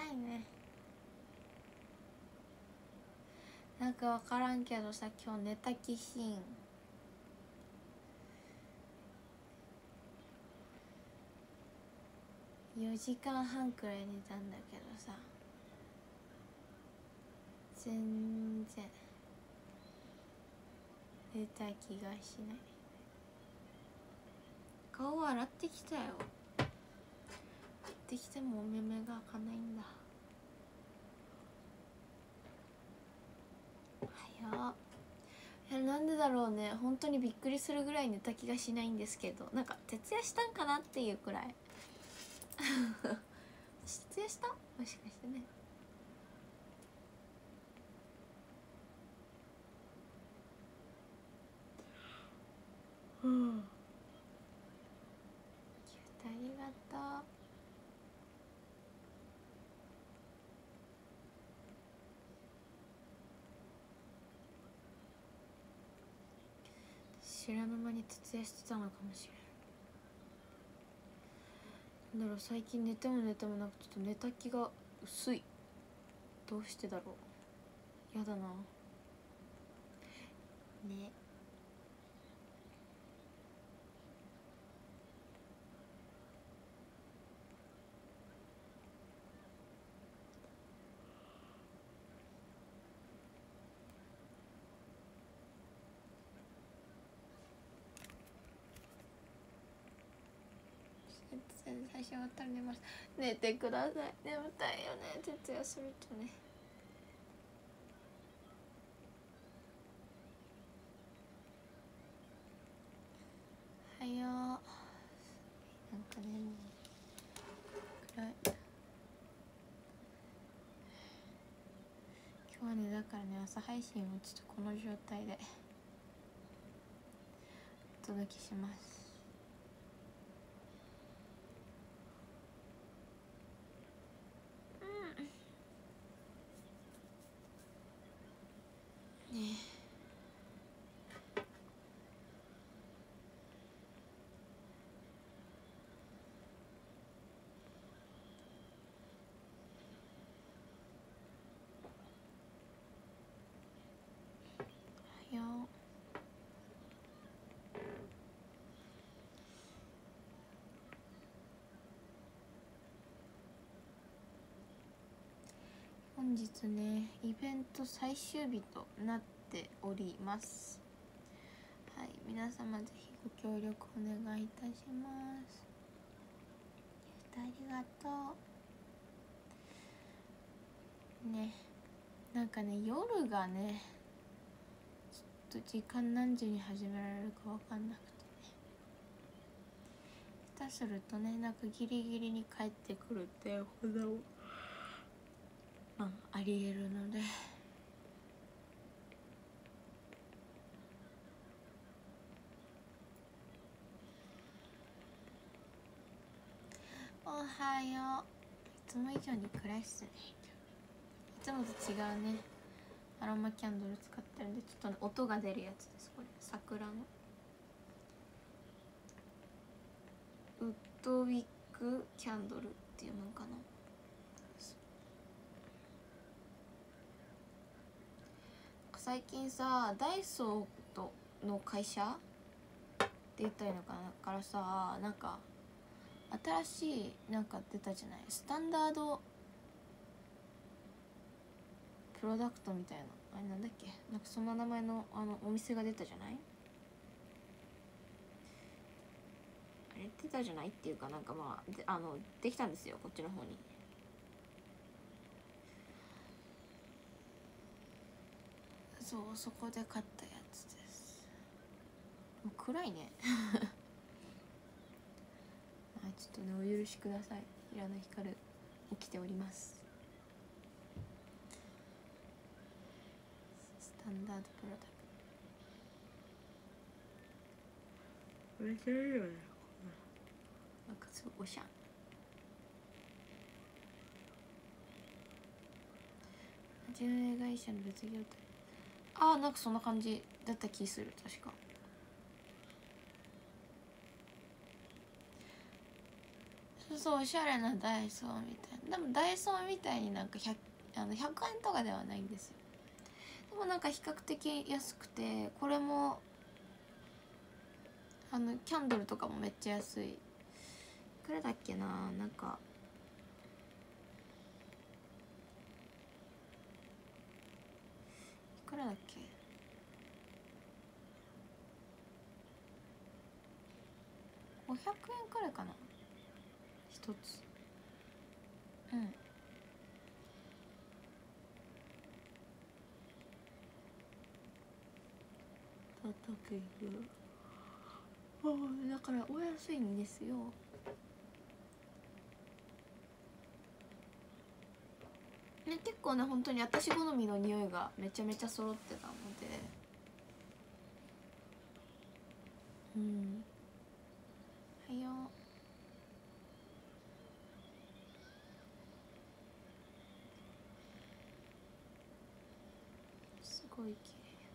いね。なんか分からんけどさ、今日寝た気しん。4時間半くらい寝たんだけどさ、全然寝た気がしない。顔洗ってきたよ。洗ってきてもお目目が開かないんだ。早っ。なんでだろうね。本当にびっくりするぐらい寝た気がしないんですけど、なんか徹夜したんかなっていうくらい徹夜した？もしかしてね。うん。ありがとう。知らぬ間に徹夜してたのかもしれん。なんだろう、最近寝ても寝てもなんかちょっと寝た気が薄い。どうしてだろう。やだなね。最初終わったら寝ます。寝てください。眠たいよね、徹夜するとね。はよう。なんかね、もう暗い。今日はね、だからね、朝配信をちょっとこの状態でお届けします。ねえ。はよう。本日ね、イベント最終日となっております。はい、皆様ぜひご協力お願いいたします。ありがとうね。なんかね、夜がねちょっと時間何時に始められるか分かんなくてね、下手するとね、なんかギリギリに帰ってくるっていうこともありえるので、おはよう。いつも以上に暗いっすね。いつもと違うね、アロマキャンドル使ってるんで、ちょっと、ね、音が出るやつです。これ桜のウッドウィックキャンドルっていうのかな。最近さ、ダイソーとの会社って言ったらいいのかな、からさ、なんか新しいなんか出たじゃない、スタンダードプロダクトみたいな、あれなんだっけ、なんかそんな名前のお店が出たじゃない。あれ出たじゃないっていうか、なんかまあできたんですよ、こっちの方に。そう、そこで買ったやつです。もう暗いねちょっとね、お許しください。平野光起きております。スタンダードプロダクト、めっちゃいいよね。なんかすごいおしゃん。運営会社の別業態、なんかそんな感じだった気する。確かそうおしゃれなダイソーみたいな。でもダイソーみたいになんか100円とかではないんですよ。でもなんか比較的安くて、これもキャンドルとかもめっちゃ安い。いくらだっけな、なんかいくらだっけ、500円くらいかな一つ。うん叩くだからお安いんですよ。ね、結構ね本当に私好みの匂いがめちゃめちゃ揃ってたので、うんはいよ。すごい綺麗。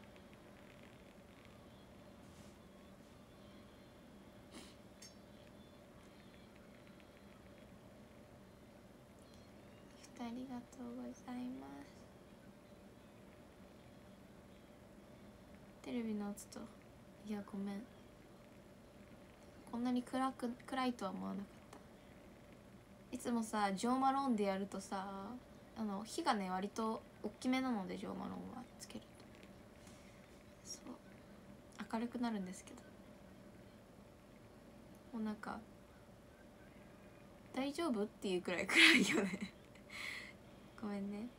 ありがとうございます。テレビの音と、いやごめん、こんなに暗いとは思わなかった。いつもさジョーマロンでやるとさ、火がね割と大きめなので、ジョーマロンはつけるとそう明るくなるんですけど、もうなんか大丈夫っていうくらい暗いよねごめんね。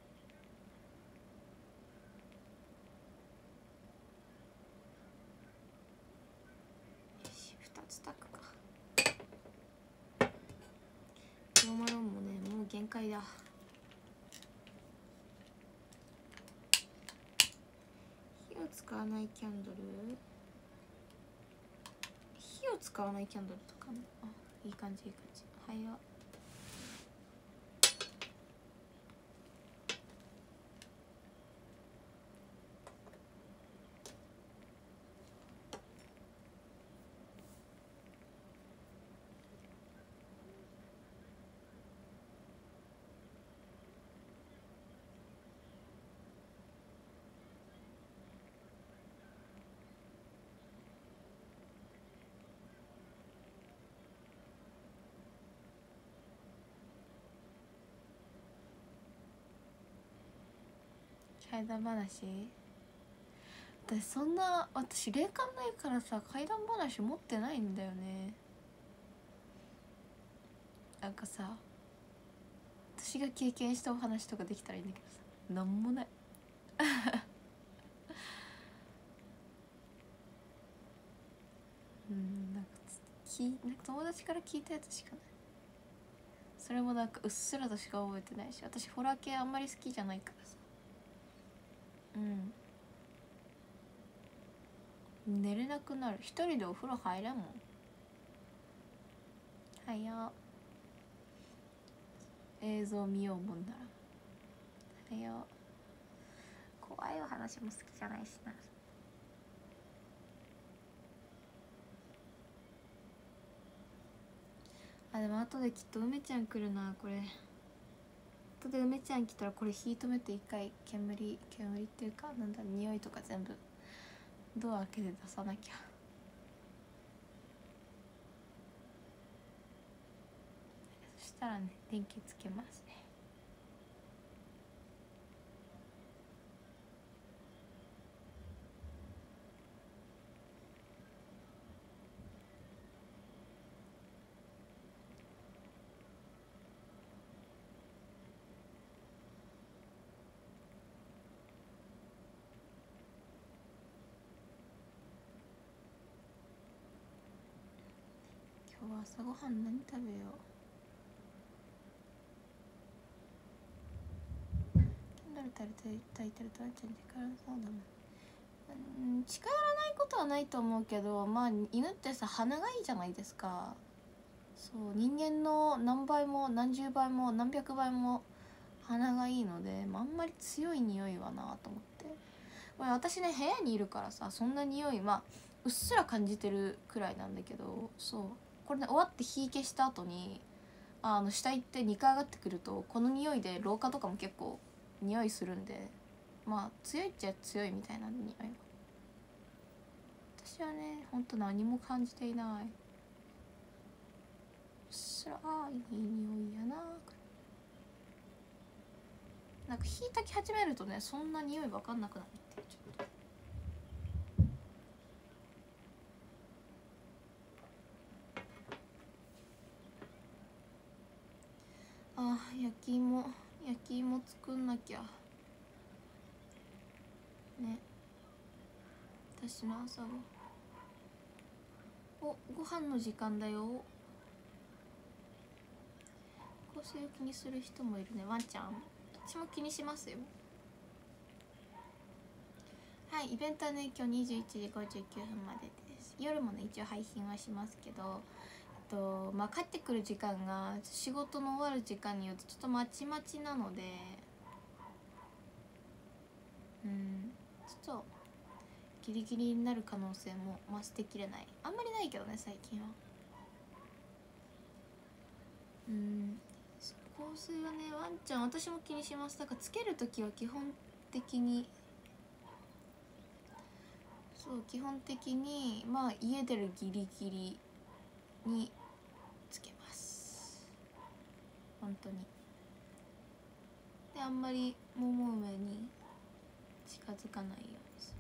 よし2つ炊くか。ジョーマロンもねもう限界だ。火を使わないキャンドル、火を使わないキャンドルとかも、あいい感じいい感じ。はいよ。怪談話、私霊感ないからさ怪談話持ってないんだよね。なんかさ私が経験したお話とかできたらいいんだけどさ、なんもないなんか友達から聞いたやつしかない。それもなんかうっすらとしか覚えてないし、私ホラー系あんまり好きじゃないからさ。寝れなくなる。一人でお風呂入れんもん。はいよ。映像見ようもんなら。はいよ。怖いお話も好きじゃないしな。あ、でも後できっと梅ちゃん来るな。これ後で梅ちゃん来たらこれ火止めて一回煙っていうかなんだ匂いとか全部ドア開けて出さなきゃ。そしたらね電気つけますね。今日は朝ごはん何食べよう。キャンドル炊いてるとあんちゃん近寄らそうだな。近寄らないことはないと思うけど、まあ犬ってさ鼻がいいじゃないですか。そう人間の何倍も何十倍も何百倍も鼻がいいので、まあ、あんまり強い匂いはなと思って、まあ、私ね部屋にいるからさそんな匂いまあうっすら感じてるくらいなんだけど、そうこれね終わって火消した後に下行って2階上がってくるとこの匂いで廊下とかも結構匂いするんで、まあ強いっちゃ強いみたいな匂いが。私はねほんと何も感じていない。そらいい匂いやな。なんか火炊き始めるとねそんな匂い分かんなくなってちょっと。焼き芋作んなきゃね。私の朝はご飯の時間だよ。香水を気にする人もいるね。ワンちゃん私も気にしますよ。はい、イベントはね今日21時59分までです。夜もね一応配信はしますけど、まあ帰ってくる時間が仕事の終わる時間によってちょっとまちまちなので、ちょっとギリギリになる可能性も捨てきれない。あんまりないけどね最近は。香水はねワンちゃん私も気にします。だからつけるときは基本的にまあ家出るギリギリにつけます。本当に。であんまりもも上に近づかないようにす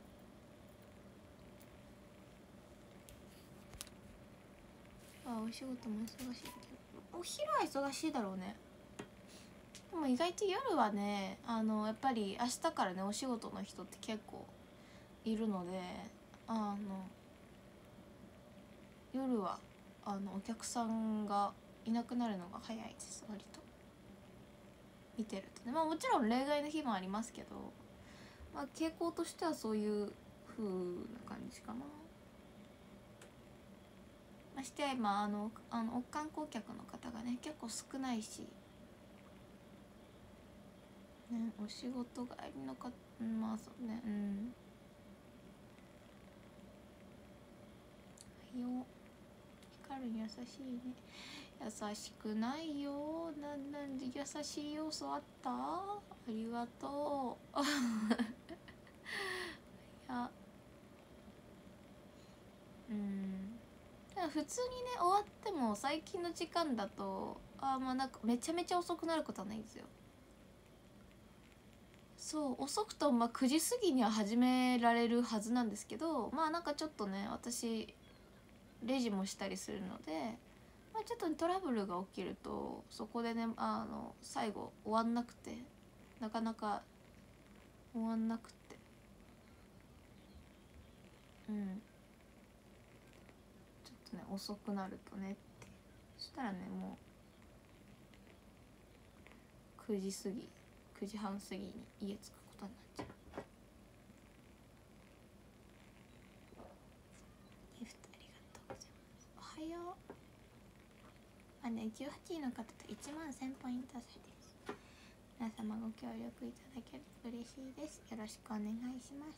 る。お仕事も忙しいけどお昼は忙しいだろうね。でも意外と夜はねやっぱり明日からねお仕事の人って結構いるので夜はお客さんがいなくなるのが早いです。割と見てるとね。まあもちろん例外の日もありますけど、まあ傾向としてはそういう風な感じかな。まして今観光客の方がね結構少ないし、ね、お仕事帰りの方まあそうねよ光る優しいね。優しくないよ。なんで優しい要素あった？ありがとう。いや普通にね終わっても最近の時間だとまあなんかめちゃめちゃ遅くなることはないんですよ。そう遅くとまあ9時過ぎには始められるはずなんですけど、まあなんかちょっとね私レジもしたりするので、まあ、ちょっとトラブルが起きるとそこでね最後終わんなくてなかなか終わんなくてちょっとね遅くなるとねって。そしたらねもう9時半過ぎに家着くことになっちゃう。ギフトありがとうございます。おはよう。ね18位の方と1万1000ポイント差です。皆様ご協力いただけると嬉しいです。よろしくお願いします。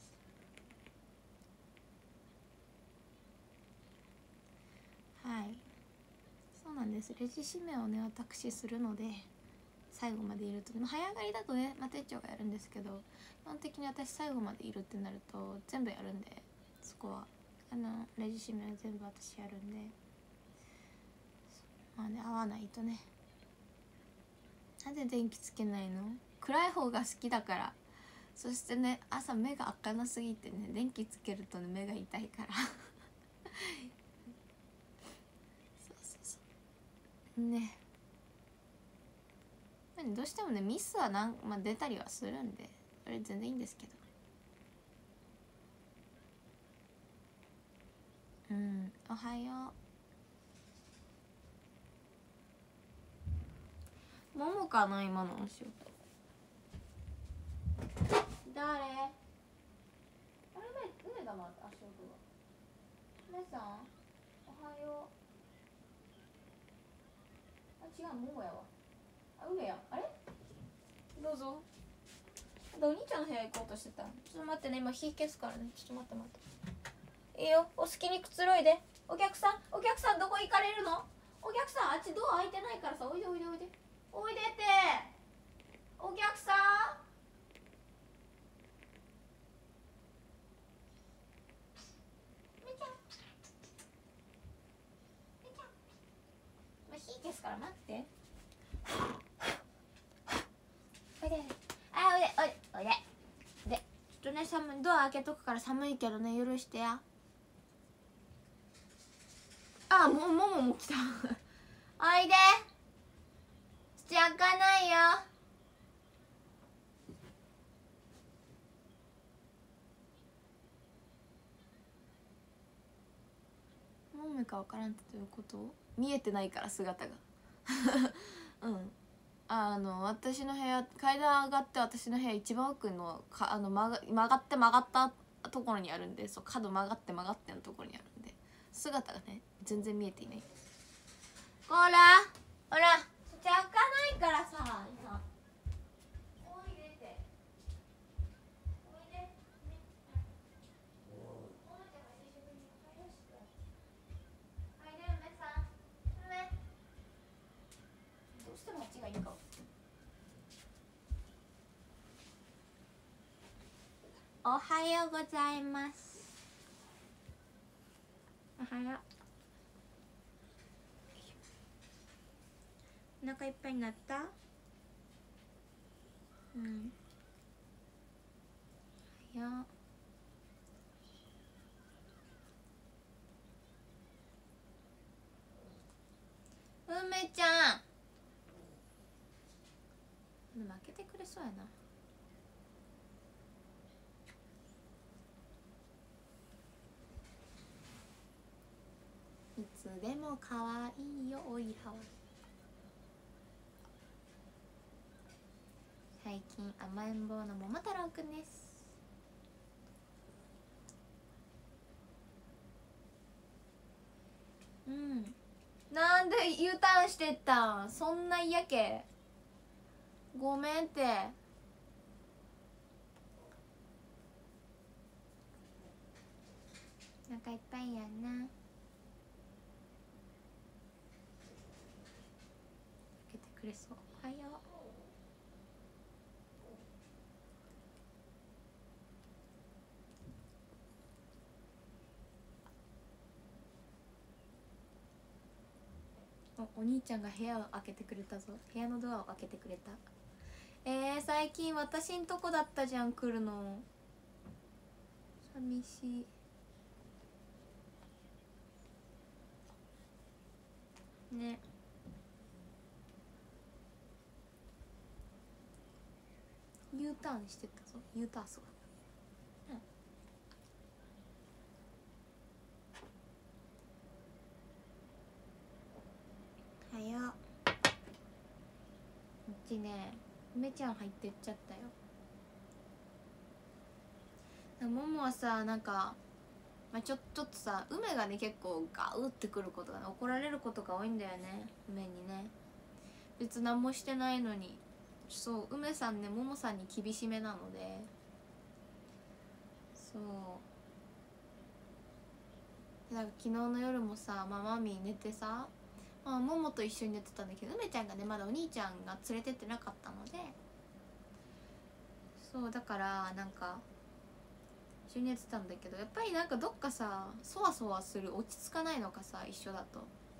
はいそうなんです。レジ締めをね私するので最後までいると、早上がりだとね、店長がやるんですけど基本的に私最後までいるってなると全部やるんで、そこはレジ締めは全部私やるんで、まあね合わないとね。なんで電気つけないの？暗い方が好きだから。そしてね朝目が開かなすぎてね電気つけるとね目が痛いからそうね。どうしてもねミスは出たりはするんでそれ全然いいんですけど、おはよう。ももかな今のお仕事。誰？あれ梅だま足音が。梅さんおはよう。違うももやわ。梅や。あれ？どうぞ。お兄ちゃんの部屋行こうとしてた。ちょっと待ってね今火消すからね。ちょっと待って。いいよお好きにくつろいで。 お客さんどこ行かれるの？お客さんあっちドア開いてないからさ、おいでおいでおいでおいでって。お客さんめちゃん火消すから待って。おいで、あ、おいでおいでおいでで、ちょっとね、ドア開けとくから寒いけどね、許してや。あ、もも来たおいで、口開かないよ。もめか分からんってどういうこと？見えてないから姿がうん、私の部屋、階段上がって私の部屋一番奥の曲がったところにあるんで、そう角曲がってのところにあるんで、姿がね全然見えていない。ほらほら、口開かないからさ、今おいでって、おいで、おもちゃが久しぶりによろしくおいで、梅さん梅、どうしてもあっちがいいか。おはようございます。おはよう。お腹いっぱいになった？うん。おはよう。梅ちゃん。でも開けてくれそうやな。いつでも可愛いよおいらは。最近甘えん坊の桃太郎くんです。うん、なんで U ターンしてったん？そんな嫌け？ごめんって。お腹いっぱいやんな。開けてくれそう。おはよう。お兄ちゃんが部屋を開けてくれたぞ。部屋のドアを開けてくれた。最近私んとこだったじゃん来るの。寂しいね。U ターンしてたぞ。U ターンそう。はよう。こっちね、梅ちゃん入ってっちゃったよ。ももはさ、なんか、ちょっとさ、梅がね結構ガウってくることがね、怒られることが多いんだよね、梅にね。別に何もしてないのに。そう、梅さんね、ももさんに厳しめなので。そうだから昨日の夜もさ、マミー寝てさ、ももと一緒に寝てたんだけど、梅ちゃんがねまだお兄ちゃんが連れてってなかったので、そうだからなんか一緒に寝てたんだけど、やっぱりなんかどっかさそわそわする、落ち着かないのかさ、一緒だと。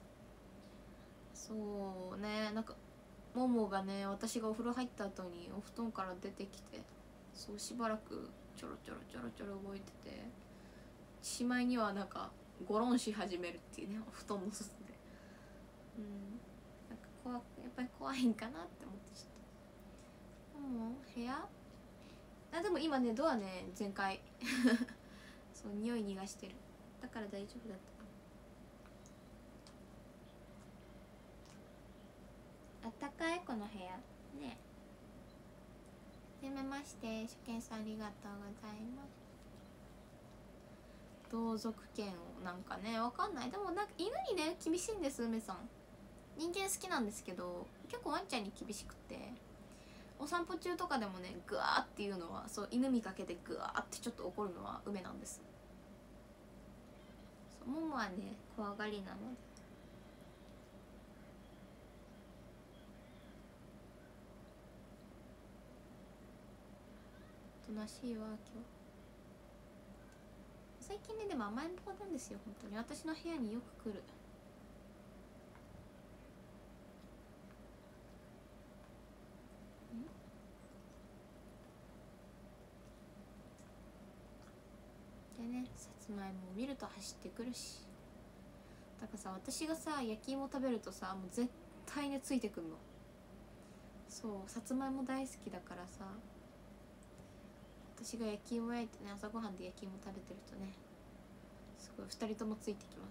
そうね、なんかももがね、私がお風呂入った後にお布団から出てきて、そうしばらくちょろちょろ動いてて、しまいにはなんかゴロンし始めるっていうね、お布団の外で。なんかやっぱり怖いんかなって思ってちょっと。もう部屋でも今ねドアね全開そう匂い逃がしてる、だから大丈夫だった。あったかいこの部屋ね。はじめまして、初見さんありがとうございます。同族権をなんかね、わかんない。でもなんか犬にね厳しいんです、梅さん。人間好きなんですけど結構ワンちゃんに厳しくて、お散歩中とかでもねグワーっていうのは、そう犬見かけてグワーってちょっと怒るのは梅なんです。そももはね怖がりなので。おとなしいわ今日。最近ねでも甘えん坊なんですよ本当に。私の部屋によく来る。でね、さつまいもを見ると走ってくるし。だからさ、私がさ焼き芋食べるとさもう絶対ねついてくんの。そう、さつまいも大好きだからさ、私が焼き芋焼いてね朝ごはんで焼き芋食べてるとねすごい2人ともついてきます。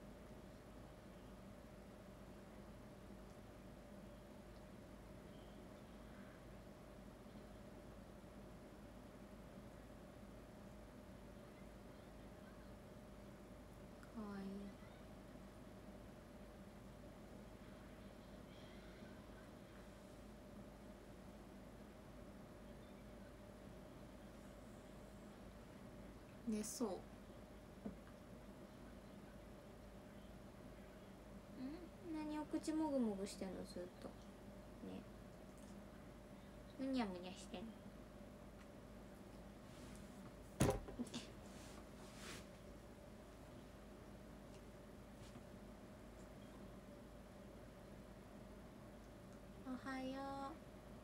かわいい。ね、そう。何を口もぐもぐしてんのずっとね。むにゃむにゃしてんの。おはよう。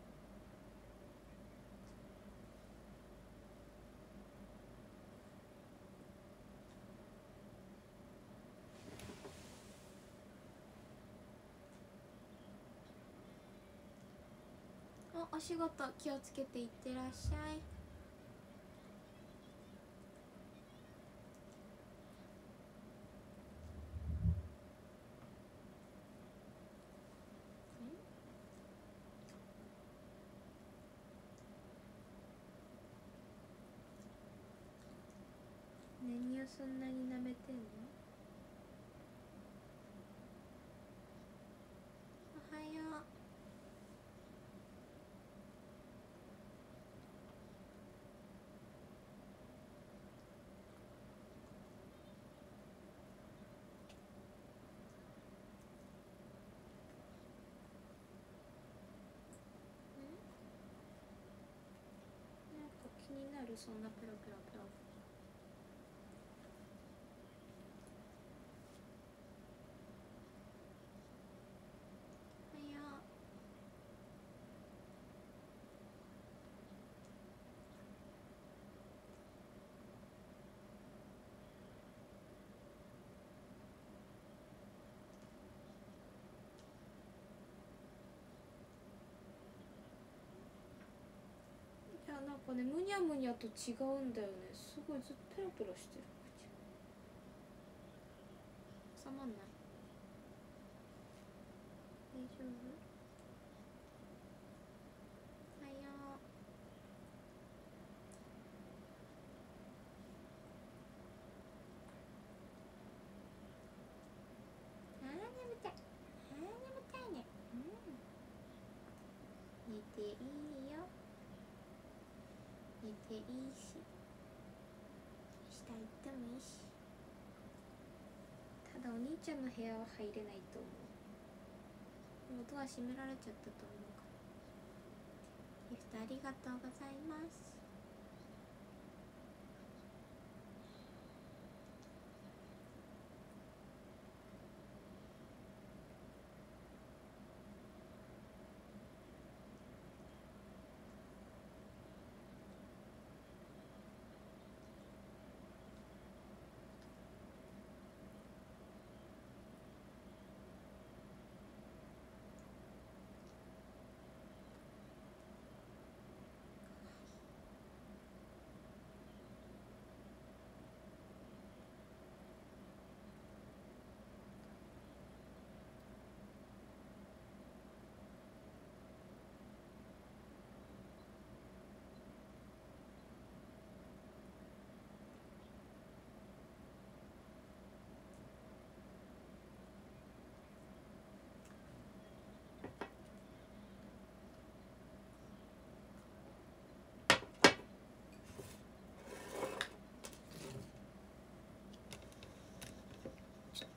お仕事気をつけていってらっしゃい。何をそんなに舐めてんの。おはよう。なんか気になる、そんなペロペロペロ。おはよう。いやなんかねむにゃむにゃと違うんだよね。すごいずっとペロペロしてる。口収まんない。大丈夫。おはよう。眠たい。眠たいね。寝ていいよ。寝ていいし下行ってもいいし。ただお兄ちゃんの部屋は入れないと思う。もうドア閉められちゃったと思うから。ギフトありがとうございます。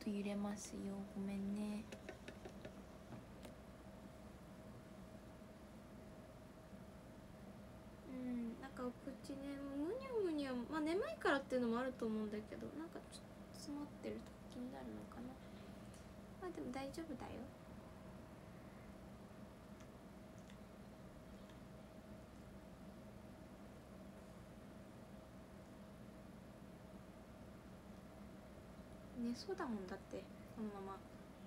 と揺れますよ、ごめんね。なんかお口ね、むにゃむにゃ、まあ眠いからっていうのもあると思うんだけど、なんかちょっと詰まってると気になるのかな。まあでも大丈夫だよ。寝そうだもんだって、このまま。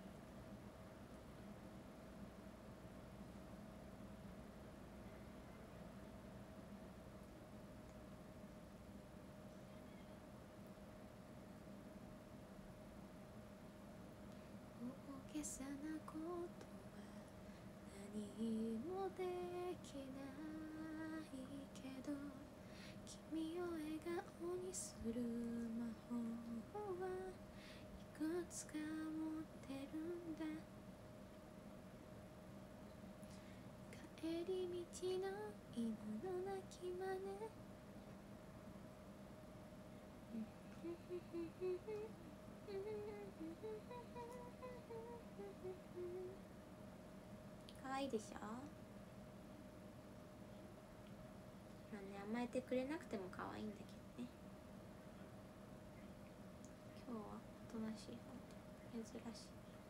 大げさなことは何もできないけど、君を笑顔にする魔法はいくつか持ってるんだ。帰り道の犬の鳴き真似かわいいでしょ。まあね、甘えてくれなくても可愛いんだけどね。今日はおとなしい、珍し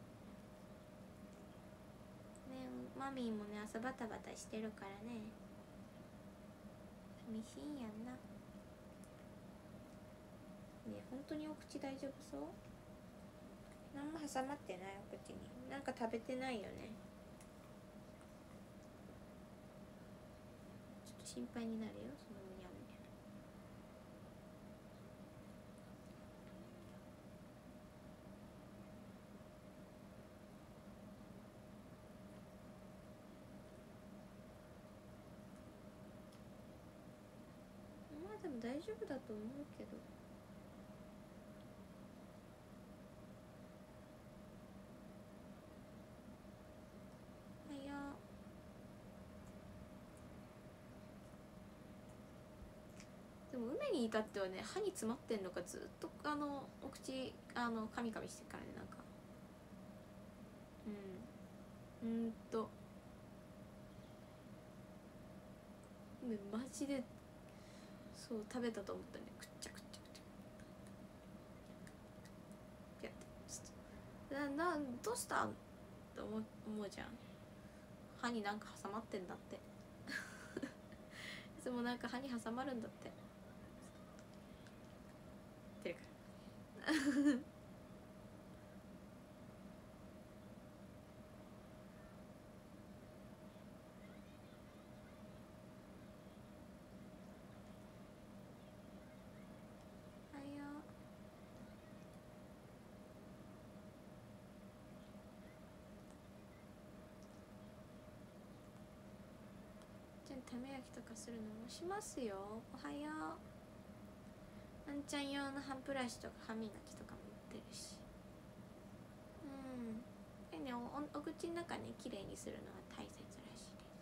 いね。マミーもね、朝バタバタしてるからね、寂しいんやんな。ね、本当にお口大丈夫そう？何も挟まってない？お口になんか食べてないよね。ちょっと心配になるよ、そのむにゃむにゃ。まあでも大丈夫だと思うけど。でも梅に至ってはね、歯に詰まってんのか、ずっとお口カミカミしてからね、なんか梅マジでそう食べたと思ったね。くっちゃくっちゃくっちゃやってどうしたんって思うじゃん。歯になんか挟まってんだっていつもなんか歯に挟まるんだってってるからため焼きとかするのもしますよ。おはよう。あんちゃん用の歯ブラシとか歯磨きとかも売ってるし。ね、お口の中ね、綺麗にするのは大切らしいです。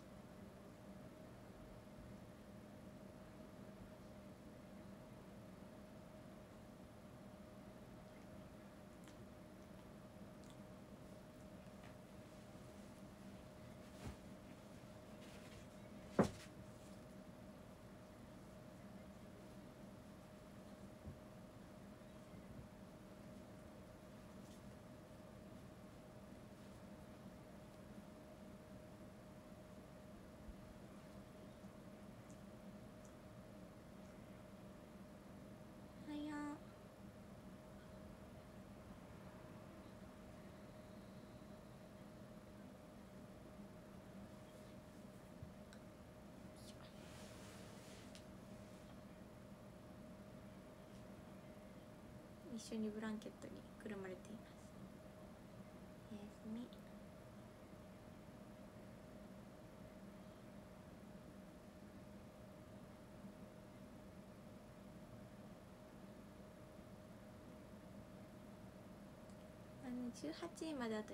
一緒にブランケットにくるまれています。おやすみ。18位まであと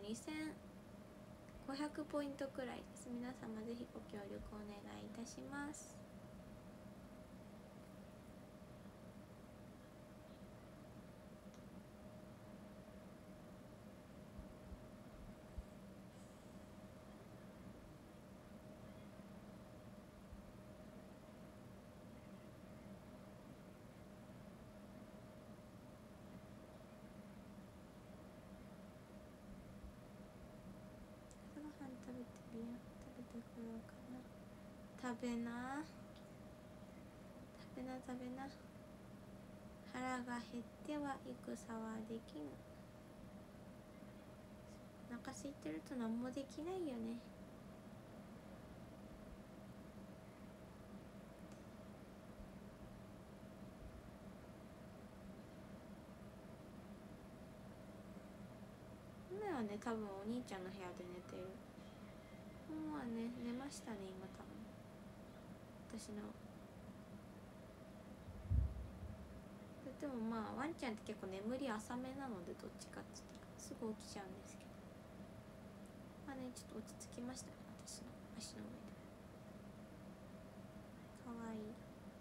2500ポイントくらいです。皆様ぜひご協力お願いいたします。 食べな腹が減っては戦はできぬ。お腹空いてると何もできないよね。今はね多分お兄ちゃんの部屋で寝てる。もうね寝ましたね今多分。私のでもまあワンちゃんって結構眠り浅めなので、どっちかって言ったらすぐ起きちゃうんですけど、まあねちょっと落ち着きましたね私の足の上で。かわいい。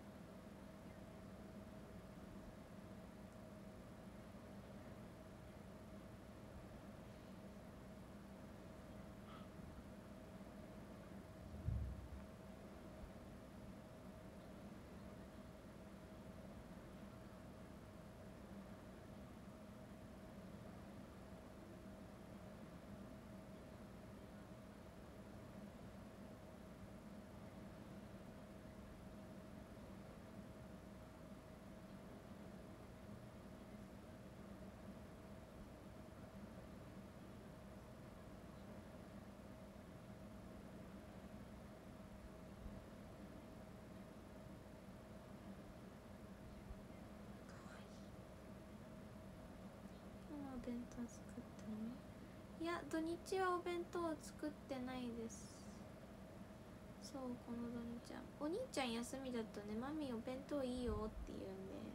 お弁当作ったの？いや土日はお弁当を作ってないです。そうこの土日はお兄ちゃん休みだとね、マミーお弁当いいよって言うんで、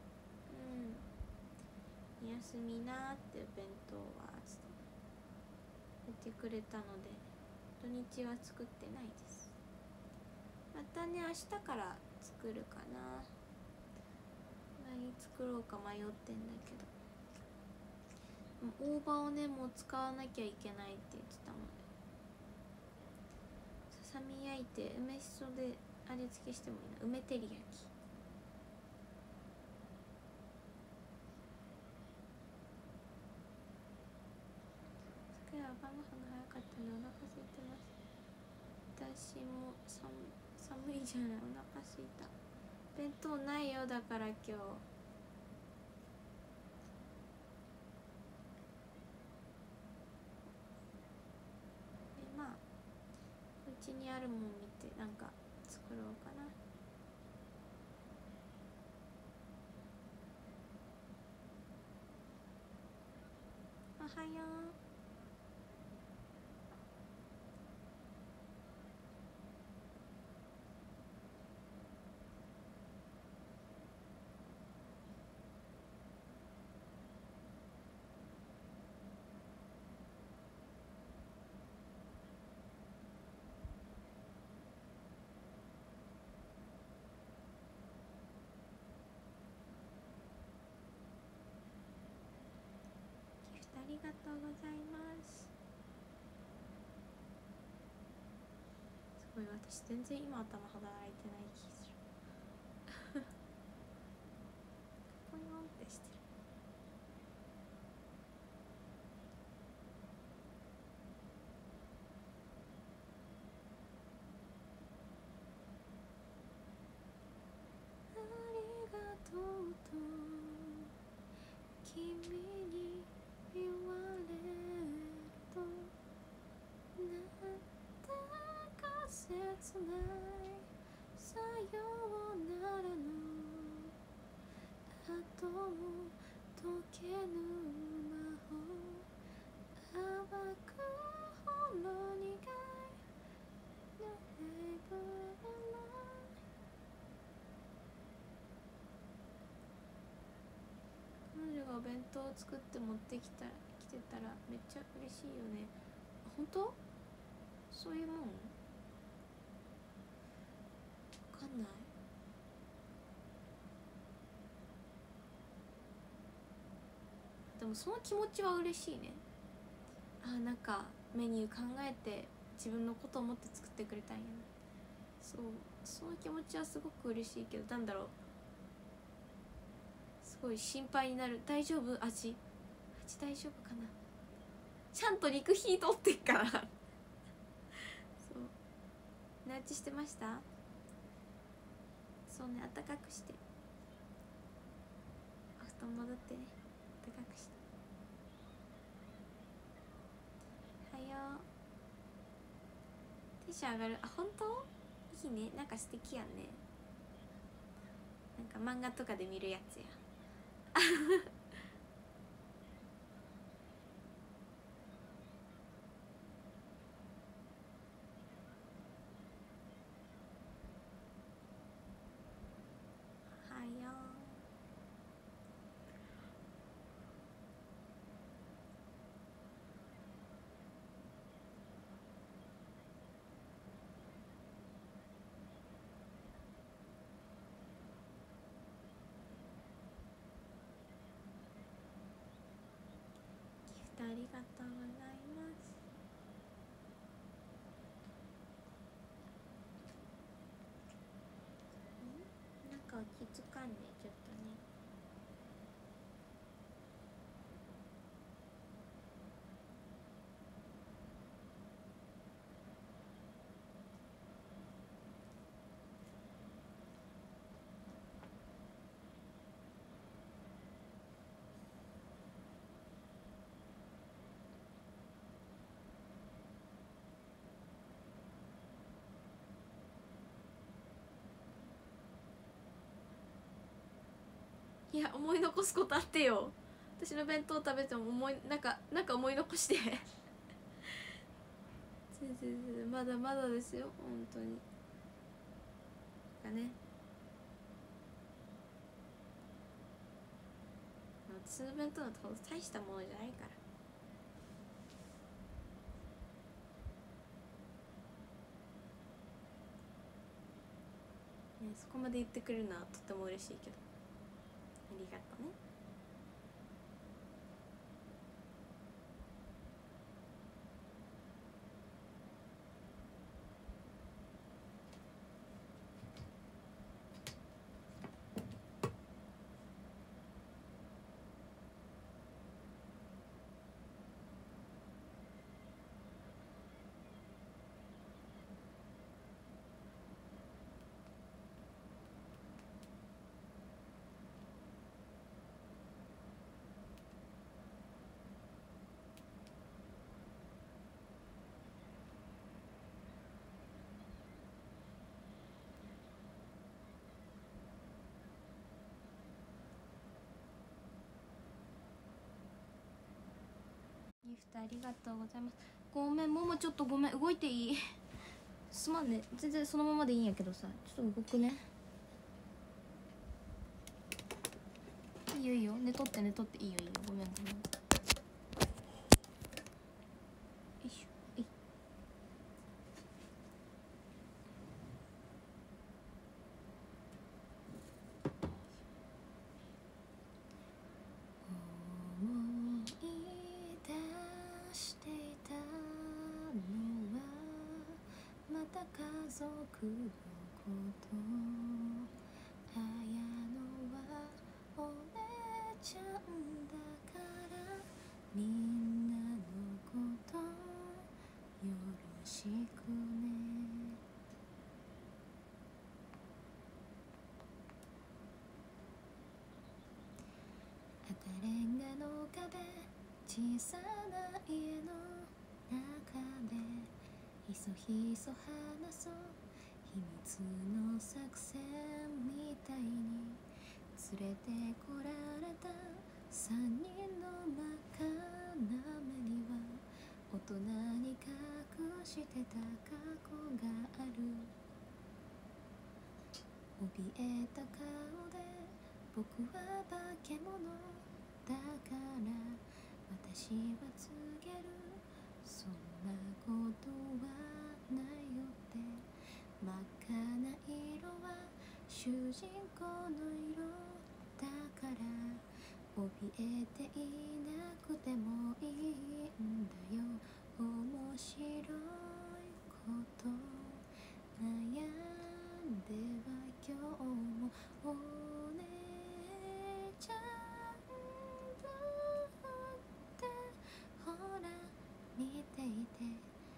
休みなーってお弁当はつって言ってくれたので土日は作ってないです。またね明日から作るかな。何作ろうか迷ってんだけど、大葉をねもう使わなきゃいけないって言ってたので、ささみ焼いて梅しそで味付けしてもいいな。梅照り焼き。昨夜は晩ご飯が早かったのでお腹空いてます。私も寒いじゃない、お腹空いた。弁当ないよだから今日。まあうちにあるもん見てなんか作ろうかな。おはよう。ありがとうございます。すごい私全然今頭働いてない気するポヨンってしてる。ありがとうと君に言われるとなんだか切ないさようならの後も解けぬ魔法淡くほろ苦いのエブラ彼女がお弁当を作って持ってきてたらめっちゃ嬉しいよね。本当？そういうもん？わかんない。でもその気持ちは嬉しいね。なんかメニュー考えて自分のことを思って作ってくれたんやな。その気持ちはすごく嬉しいけど、なんだろう、すごい心配になる。大丈夫？味大丈夫かな。ちゃんと肉火通ってっからそう。寝落ちしてました？ そうね、あったかくして、お布団戻ってね、あったかくして。はよテンション上がる。あ、本当？いいね、なんか素敵やんね。なんか漫画とかで見るやつや。はよギフトありがとうございます。なんか落ち着かんね、ちょっとね。いや、思い残すことあってよ。私の弁当食べてもなんか思い残して全然まだまだですよ、本当に。がね、私の弁当なんて大したものじゃないから。ね、そこまで言ってくれるのはとても嬉しいけど、ありがとうね。ギフトありがとうございます。ごめん、ももちょっとごめん、動いていい？すまんね、全然そのままでいいんやけどさ、ちょっと動くね。いいよいいよ、寝とって寝とって、いいよいいよ、ごめんごめん。よいしょ。思い出していたのはまた家族のこと。あやのはお姉ちゃんだからみんなのことよろしくね。赤レンガの壁、小さな家の中でひそひそ話そう秘密の作戦みたいに。連れてこられた3人の真っ赤な目には大人に隠してた過去がある。怯えた顔で僕は化け物だから私は告げる。そんなことはないよって。真っ赤な色は主人公の色だから怯えていなくてもいいんだよ。面白いこと悩んでは今日もお姉ちゃんだってほら見ていて。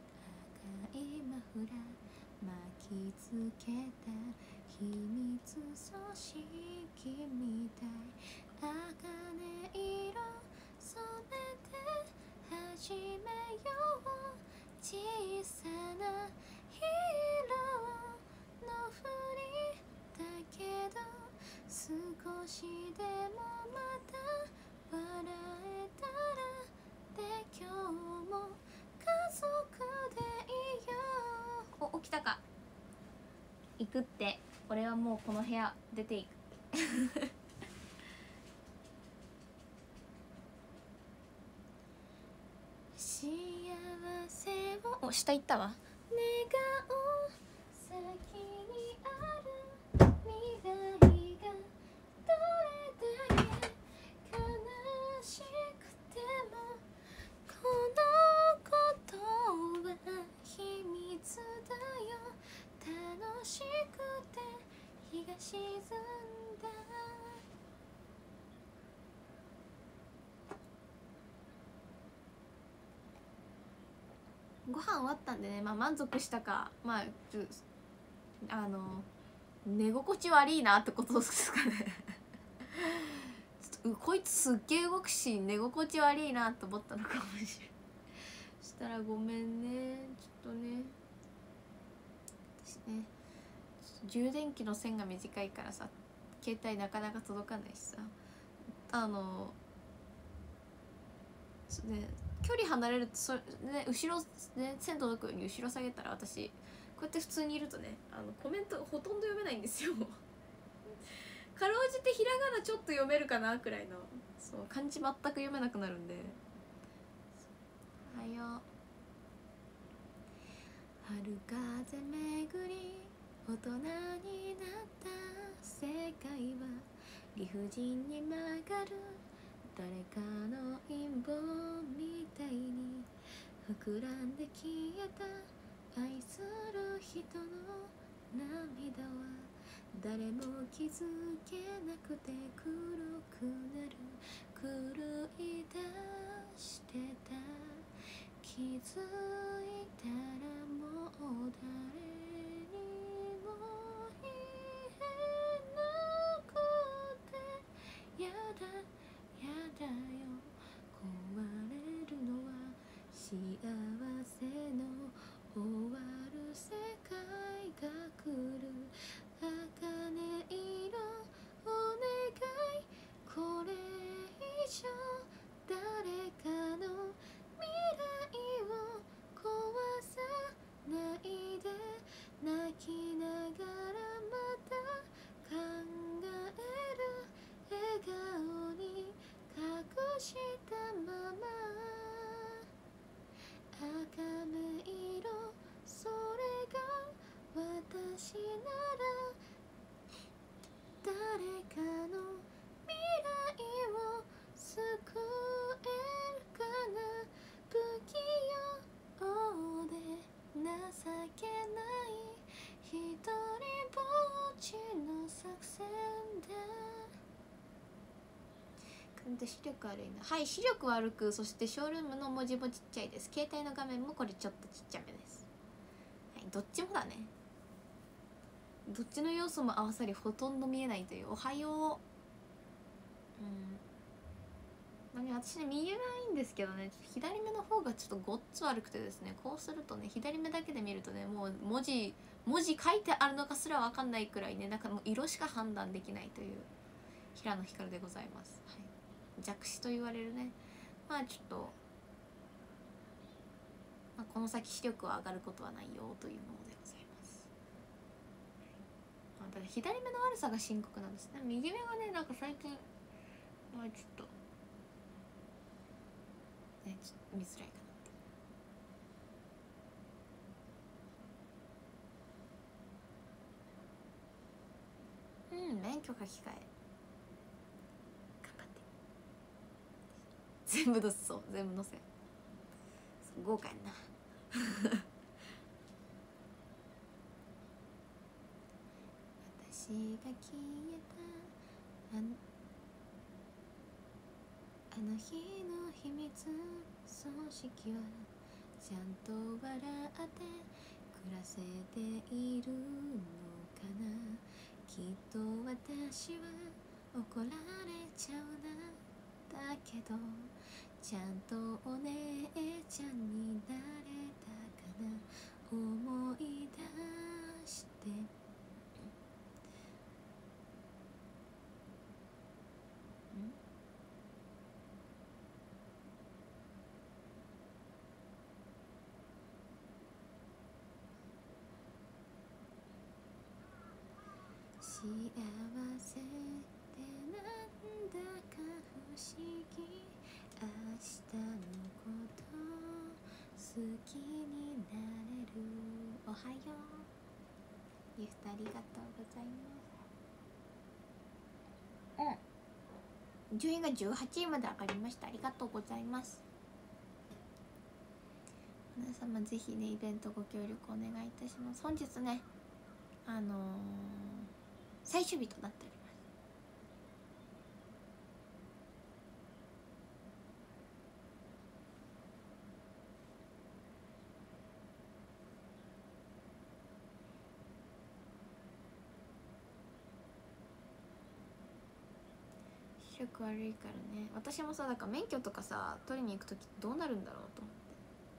赤いマフラー巻きつけた秘密小さなヒーローのふりだけど、少しでもまた笑えたらで、今日も家族でいよう。お、起きたか。行くって。俺はもうこの部屋出ていく幸せを、お、下行ったわ。願う先にある未来がどれだけ悲しくても、このことは秘密だよ。楽しくて日が沈んだ。ご飯終わったんでね、まあ満足したか、まあ寝心地悪いなってことですかねこいつすっげえ動くし寝心地悪いなと思ったのかもしれないしたらごめんね。ちょっとね、私ね、充電器の線が短いからさ、携帯なかなか届かないしさ、ね、距離離れるとね、後ろ、ね、線届くように後ろ下げたら、私こうやって普通にいるとね、コメントほとんど読めないんですよかろうじてひらがなちょっと読めるかなくらいの、そう漢字全く読めなくなるんで。おはよう。春風巡り大人になった世界は理不尽に曲がる誰かの陰謀みたいに膨らんで消えた愛する人の涙は誰も気づけなくて黒くなる。狂い出してた。気づいたらもう誰にも言えなくて、やだやだよ。壊れるのは幸せの終わる世界が来る。茜色お願い、これ以上誰かの未来を壊さないで。泣きながらまた考える。笑顔に隠したまま。赤目色、それが私なら誰かの未来を救えるかな。不器用で情けない一人ぼっちの作戦だ。視力悪いな。はい、視力悪く、そしてショールームの文字もちっちゃいです。携帯の画面もこれちょっとちっちゃめです。はい、どっちもだね。どっちの要素も合わさりほとんど見えないという。おはよう。私ね、見えないんですけどね、左目の方がちょっとごっつ悪くてですね、こうするとね、左目だけで見るとね、もう文字書いてあるのかすら分かんないくらいね、なんかもう色しか判断できないという平野光でございます。はい、弱視と言われるね。まあちょっと、この先視力は上がることはないよというものでございます。ただ左目の悪さが深刻なんですね。右目がね、なんか最近ちょっとね、ちょっと見づらいかなって。免許書き換え頑張って。全部載せ、そう全部載せ、豪華やんな私が消えたあの日の秘密葬式はちゃんと笑って暮らせているのかな。きっと私は怒られちゃうな。だけどちゃんとお姉ちゃんになれたかせってなんだか不思議、明日のこと好きになれる。おはようギフトありがとうございます。順位が18位まで上がりました。ありがとうございます。皆様ぜひねイベントご協力お願いいたします。本日ね最終日となっております。視力悪いからね。私もさだから免許とかさ取りに行く時どうなるんだろうと思って。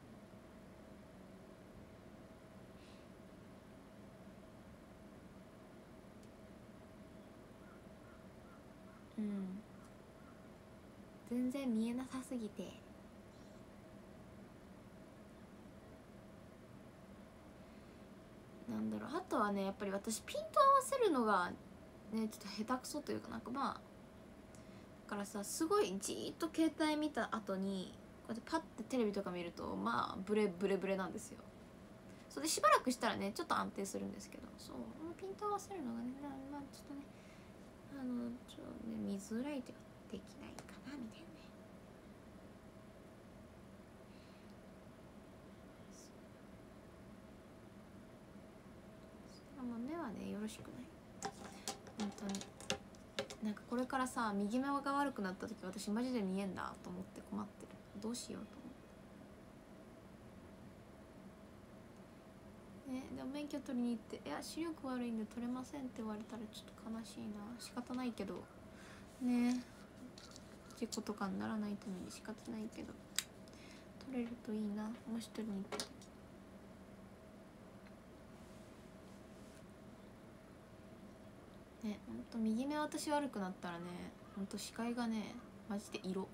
全然見えなさすぎてなんだろう。あとはねやっぱり私ピント合わせるのがねちょっと下手くそというかなんかまあだからさすごいじーっと携帯見た後にこうやってパッてテレビとか見るとまあブレなんですよ。それでしばらくしたらねちょっと安定するんですけど、そうピント合わせるのがねまあちょっとねちょっとね見づらいというかできないかなみたいなね。まあ目はねよろしくない本当に。なんかこれからさ右目が悪くなった時私マジで見えんだと思って困ってる。どうしようと思ってね。でも免許取りに行って「いや視力悪いんで取れません」って言われたらちょっと悲しいな。仕方ないけどね事故とかにならないために仕方ないけど取れるといいな。もし取りに行った時ね。ほんと右目私悪くなったらねほんと視界がねマジで色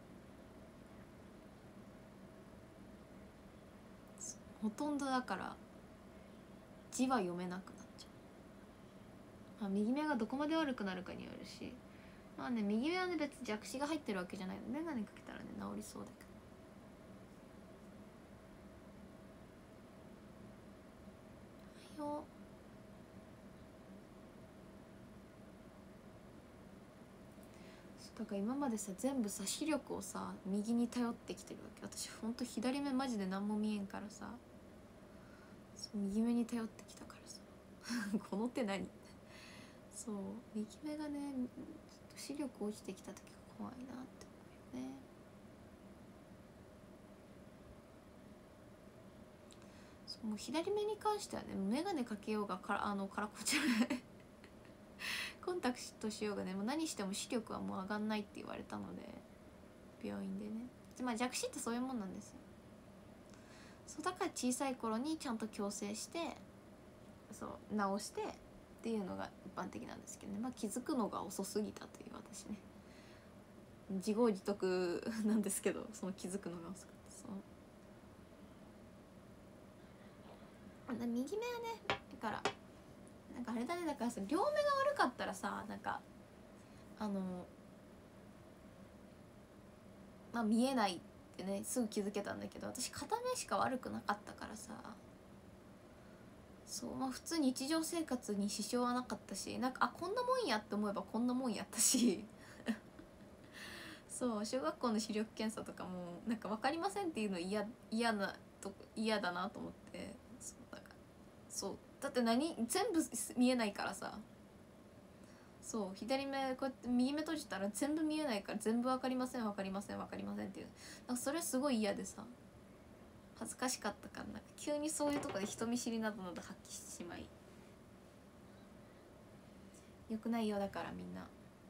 ほとんどだから字は読めなくなっちゃう。まあ、右目がどこまで悪くなるかによるしまあね右目はね別に弱視が入ってるわけじゃないの。眼鏡かけたらね治りそうだけど。おはよう。だから今までさ全部さ視力をさ右に頼ってきてるわけ。私ほんと左目マジで何も見えんからさ右目に頼ってきたからさこの手何そう右目がねちょっと視力落ちてきた時が怖いなって思うよね。もう左目に関してはね眼鏡かけようがからこちらコンタクトしようがねもう何しても視力はもう上がんないって言われたので病院でね。まあ弱視ってそういうもんなんですよ。そうだから小さい頃にちゃんと矯正してそう治してっていうのが一般的なんですけどね。まあ気づくのが遅すぎたという私ね自業自得なんですけどその気づくのが遅くてそう右目はねだからなんかあれだねだからさ両目が悪かったらさなんかまあ見えないってねすぐ気づけたんだけど私片目しか悪くなかったからさそうまあ普通日常生活に支障はなかったしなんかあこんなもんやって思えばこんなもんやったしそう小学校の視力検査とかもなんか分かりませんっていうの嫌だなと思ってそうだって全部見えないからさそう左目こうやって右目閉じたら全部見えないから全部分かりません分かりません分かりませんっていうなんかそれすごい嫌でさ恥ずかしかったからなんか急にそういうとこで人見知りなどなど発揮してしまいよくないよ。だからみんな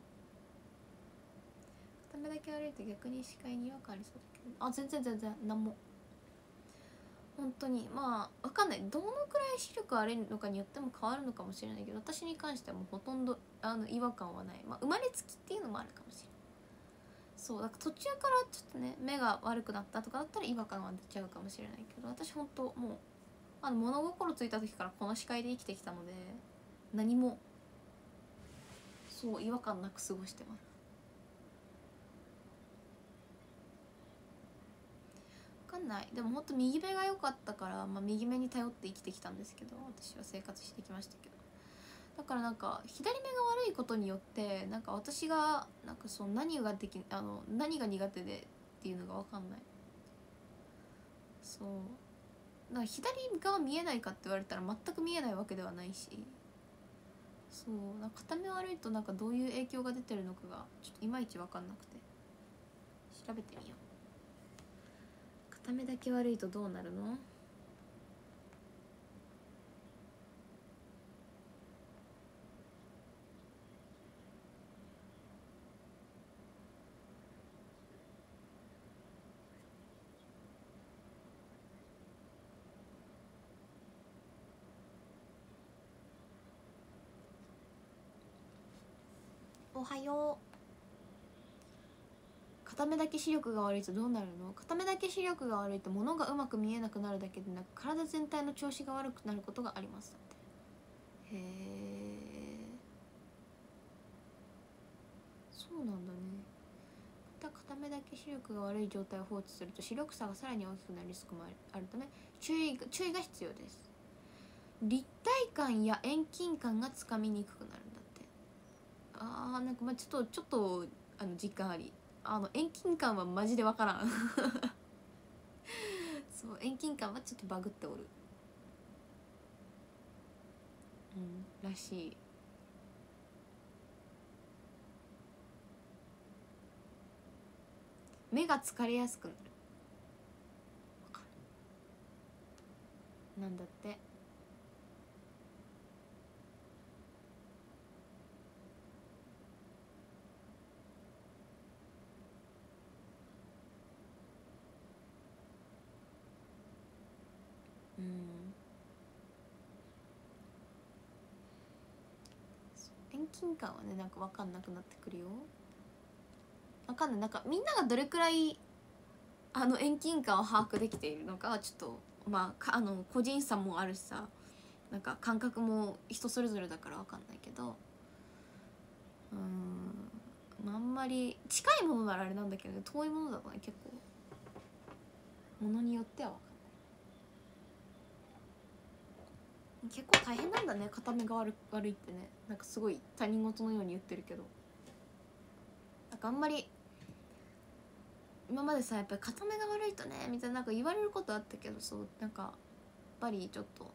片目だけ悪いと逆に視界に違和感ありそうだけど全然何も本当にまあ分かんないどのくらい視力悪いのかによっても変わるのかもしれないけど私に関してはもうほとんど違和感はない。まあ生まれつきっていうのもあるかもしれない。そうだから途中からちょっとね目が悪くなったとかだったら違和感は出ちゃうかもしれないけど私本当もう物心ついた時からこの視界で生きてきたので何もそう違和感なく過ごしてます。分かんない、でもほんと右目が良かったから、まあ、右目に頼って生きてきたんですけど、私は生活してきましたけど、だからなんか左目が悪いことによってなんか私がなんかそう何が苦手でっていうのが分かんない。そうなんか左側見えないかって言われたら全く見えないわけではないし、そうなんか片目悪いとなんかどういう影響が出てるのかがちょっといまいち分かんなくて調べてみよう。片目だけ悪いとどうなるの？おはよう。片目だけ視力が悪いとどうなるの？片目だけ視力が悪いと物がうまく見えなくなるだけでなく体全体の調子が悪くなることがありますだって。へえ、そうなんだね。片目だけ視力が悪い状態を放置すると視力差がさらに大きくなるリスクもあるため注意が必要です。立体感や遠近感がつかみにくくなるんだって。なんかまあちょっと実感あり。遠近感はマジでわからんそう遠近感はちょっとバグっておる。らしい。目が疲れやすくなるなんだって。遠近感はねなんか分かんなくなってくるよ。分かんない、なんかみんながどれくらい遠近感を把握できているのかはちょっとまあ個人差もあるしさ、なんか感覚も人それぞれだから分かんないけど、まあ、あんまり近いものならあれなんだけどね、遠いものだとね結構ものによっては分かんない。結構大変なんだね片目が悪いってね。なんかすごい他人事のように言ってるけど、なんかあんまり今までさやっぱり片目が悪いとねみたいななんか言われることあったけど、そうなんかやっぱりちょっと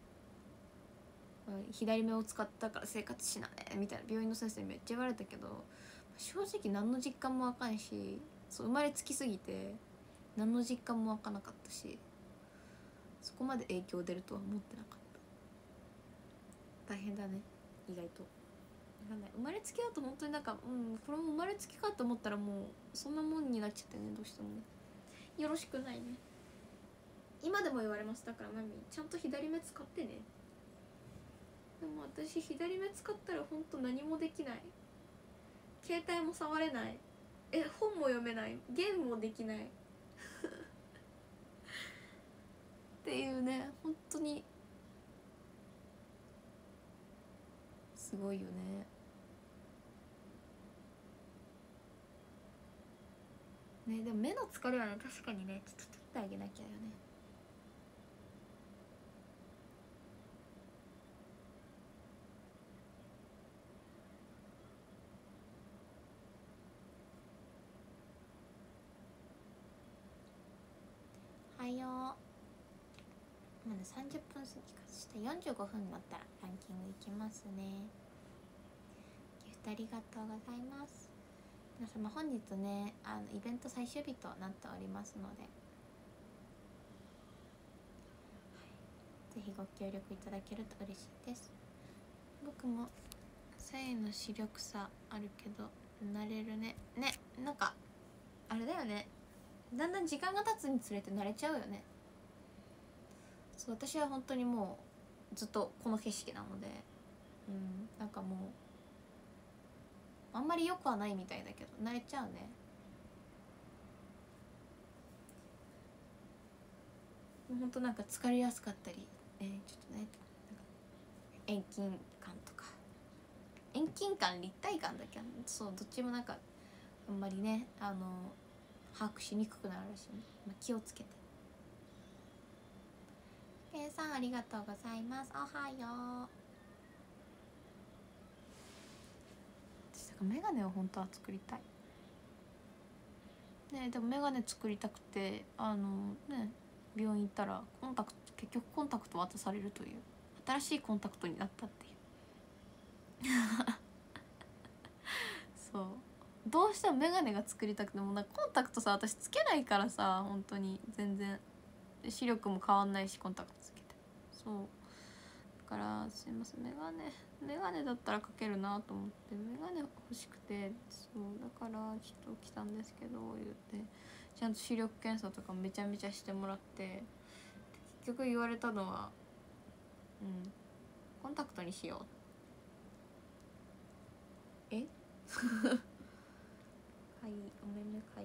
左目を使ったから生活しなねみたいな病院の先生にめっちゃ言われたけど、正直何の実感もわかんし、そう生まれつきすぎて何の実感もわかなかったし、そこまで影響出るとは思ってなかった。大変だね意外と。分かんない、生まれつきだと本当になんかこれも生まれつきかと思ったらもうそんなもんになっちゃってね、どうしてもねよろしくないね。今でも言われます。だからマミちゃんと左目使ってね。でも私左目使ったらほんと何もできない。携帯も触れない、本も読めない、ゲームもできないっていうね、本当にすごいよね。ね、でも目の疲れはね確かにねちょっと取ってあげなきゃよね。はよう。まだ30分過ぎか。そして45分になったらランキングいきますね。ギフトありがとうございます。皆様本日ねイベント最終日となっておりますので、ぜひご協力いただけると嬉しいです。僕も左右の視力差あるけど慣れるね。なんかあれだよね、だんだん時間が経つにつれて慣れちゃうよね。そう私は本当にもうずっとこの景色なので、なんかもうあんまり良くはないみたいだけど慣れちゃうね。本当なんか疲れやすかったり、ちょっとねなんか遠近感とか遠近感立体感だけど、そうどっちもなんかあんまりね把握しにくくなるらしいので、まあ、気をつけて。けいさんありがとうございます。おはよう。私メガネを本当は作りたいね。でもメガネ作りたくてね、病院行ったら結局コンタクト渡されるという、新しいコンタクトになったっていうそう、どうしてもメガネが作りたくても、なんかコンタクトさ私つけないからさ、本当に全然視力も変わんないし、コンタクトつけて。そうだからすいません、メガネだったらかけるなと思ってメガネ欲しくて、そうだからちょっと来たんですけど言って、ちゃんと視力検査とかめちゃめちゃしてもらって、結局言われたのはコンタクトにしよう。えはい、お目目かい。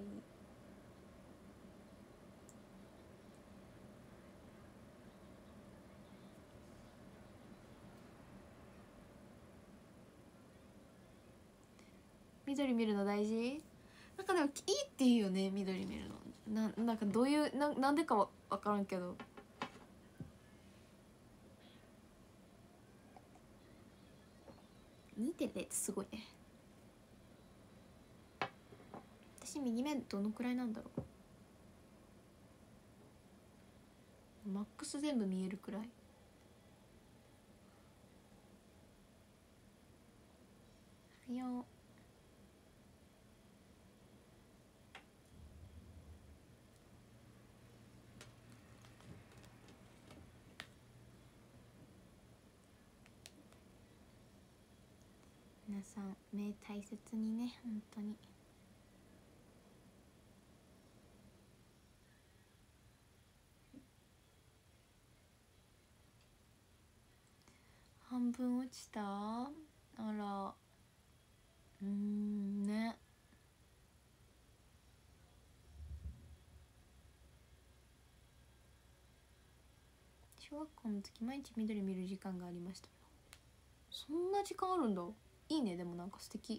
緑見るの大事。なんかでもいいっていいよね、緑見るの。なんかどういうなんでかは分からんけど、2.0ってすごいね。私右目どのくらいなんだろう。マックス全部見えるくらいよ。皆さん目大切にね、本当に。半分落ちた。あら、ね。小学校の時毎日緑見る時間がありましたよ。そんな時間あるんだ。いいね。でもなんか素敵。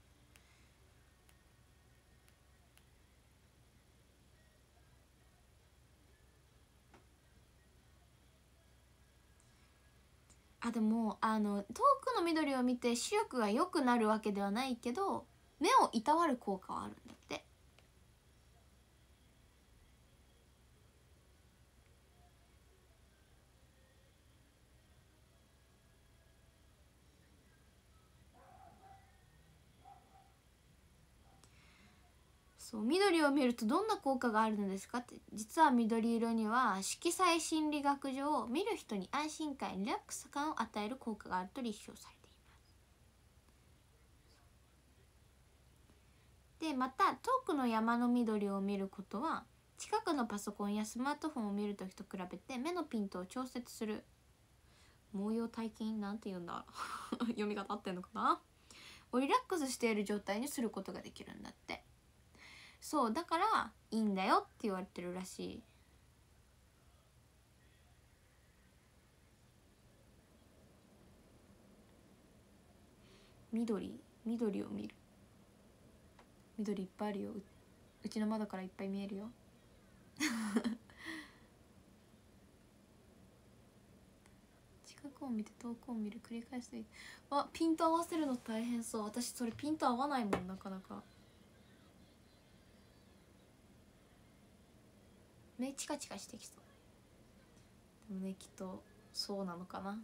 でも遠くの緑を見て視力が良くなるわけではないけど、目をいたわる効果はあるんだって。そう、緑を見るとどんな効果があるのですかって。実は緑色には色彩心理学上、見る人に安心感リラックス感を与える効果があると立証されています。でまた遠くの山の緑を見ることは、近くのパソコンやスマートフォンを見るときと比べて目のピントを調節する毛様体筋なんて言うんだ読み方合ってんのかなをリラックスしている状態にすることができるんだって。そうだからいいんだよって言われてるらしい。緑を見る。緑いっぱいあるよ。うちの窓からいっぱい見えるよ近くを見て遠くを見る繰り返す。ピント合わせるの大変そう。私それピント合わないもん、なかなか。目チカチカしてきそう。でもね、きっとそうなのかな。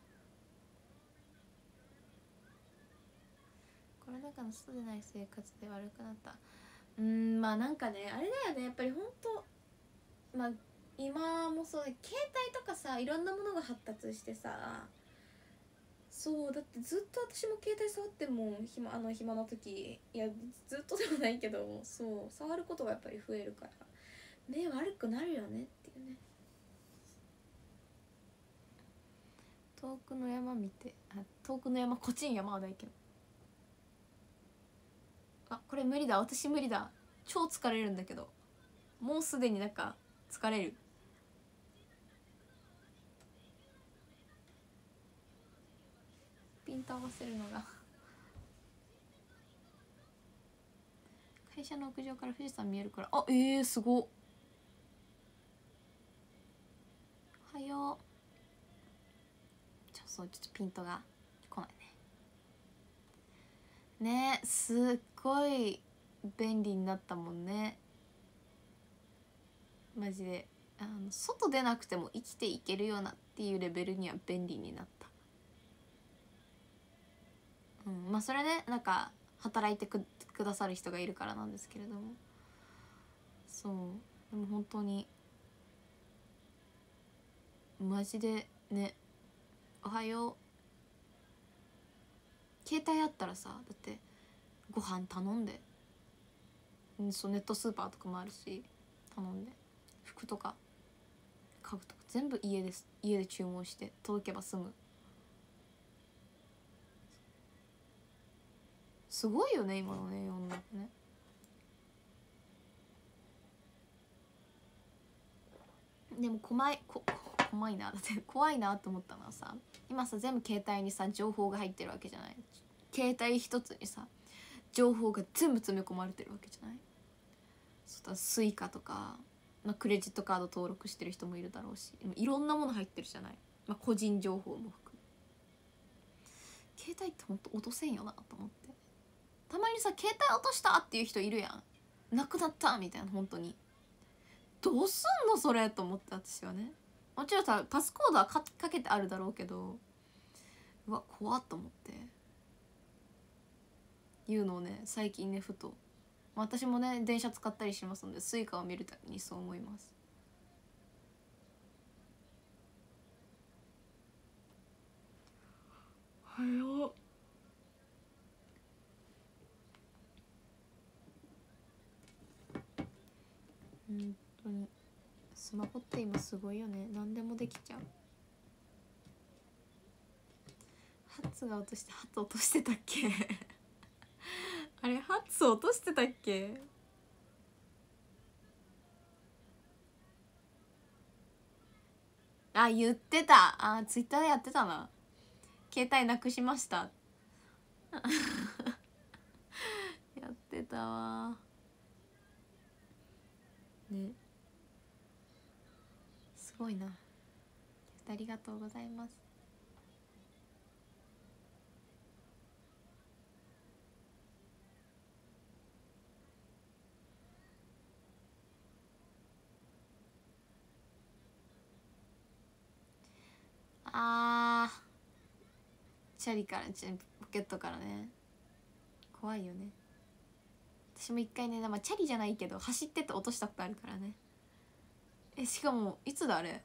コロナ禍の外でない生活で悪くなった。まあなんかね、あれだよね、やっぱり本当、まあ今もそうで、携帯とかさ、いろんなものが発達してさ、そうだってずっと私も携帯触っても暇な時、いやずっとでもないけど、そう触ることがやっぱり増えるから目悪くなるよねっていうね。遠くの山見て、遠くの山、こっちに山はないけど、これ無理だ、私無理だ。超疲れるんだけど、もうすでになんか疲れる。ピント合わせるのが会社の屋上から富士山見えるから。あ、すごっ。おはよう。そう、ちょっとピントが来ないね。ね、すっごい便利になったもんね。マジで外出なくても生きていけるようなっていうレベルには便利になった。まあそれね、なんか働いてくださる人がいるからなんですけれども、そうでも本当にマジでね。おはよう。携帯あったらさ、だってご飯頼んで、そうネットスーパーとかもあるし、頼んで服とか家具とか全部家で注文して届けば済む。すごいよね今のね世の中ね。でも怖いな。だって怖いなって思ったのはさ、今さ全部携帯にさ情報が入ってるわけじゃない。携帯一つにさ情報が全部詰め込まれてるわけじゃない。そうだ、スイカとか、クレジットカード登録してる人もいるだろうし、いろんなもの入ってるじゃない。個人情報も含む。携帯ってほんと落とせんよなと思って。たまにさ携帯落としたっていう人いるやん。なくなったみたいな。本当にどうすんのそれと思って、私はね。もちろんさパスコードはかけてあるだろうけど、うわ怖っと思っていうのをね最近ねふと、私もね電車使ったりしますので、スイカを見るたびにそう思います。はよ本当にスマホって今すごいよね。何でもできちゃう。ハッツが落として、ハッツ落としてたっけあれハッツ落としてたっけ。あ、言ってた。あ、ツイッターでやってたな。携帯なくしましたやってたわね。すごいな。ありがとうございます。チャリからポケットからね、怖いよね。私も一回ね、チャリじゃないけど走ってて落としたことあるからね。しかもいつだあれ、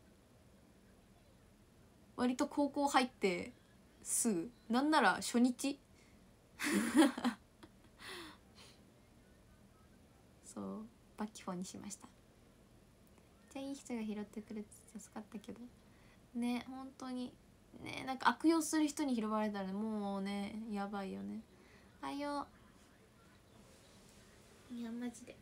割と高校入ってすぐ、なんなら初日そうバッキフォンにしました。じゃあいい人が拾ってくれて助かったけどね。本当にね、なんか悪用する人に拾われたらね、もうねやばいよね。あよ、いやマジで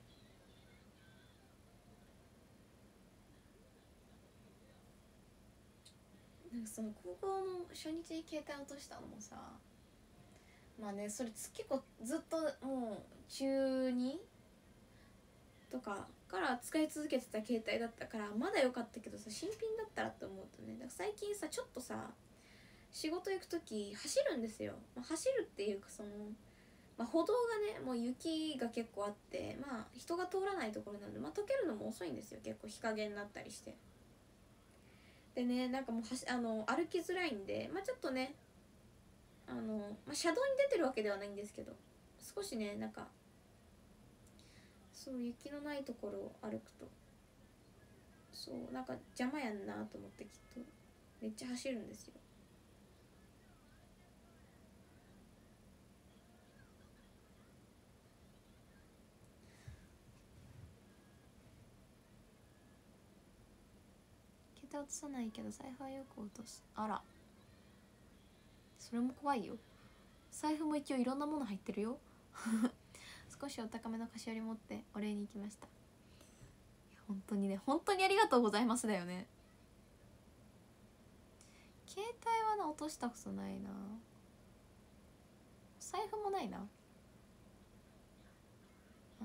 なんかその高校の初日に携帯落としたのもさ、まあねそれ結構ずっともう中2とかから使い続けてた携帯だったからまだ良かったけどさ、新品だったらって思うとね、なんか最近さちょっとさ仕事行く時走るんですよ。走るっていうか歩道がねもう雪が結構あって、人が通らないところなんで、溶けるのも遅いんですよ。結構日陰になったりして。でね、なんかもう歩きづらいんで、ちょっとね車道に出てるわけではないんですけど、少しねなんかそう雪のないところを歩くと、そうなんか邪魔やんなと思って、きっとめっちゃ走るんですよ。携帯落とさないけど財布はよく落とす。あら、それも怖いよ。財布も一応いろんなもの入ってるよ少しお高めの菓子折り持ってお礼に行きました。本当にね、本当にありがとうございますだよね。携帯は落としたことないな。財布もないな。 うん、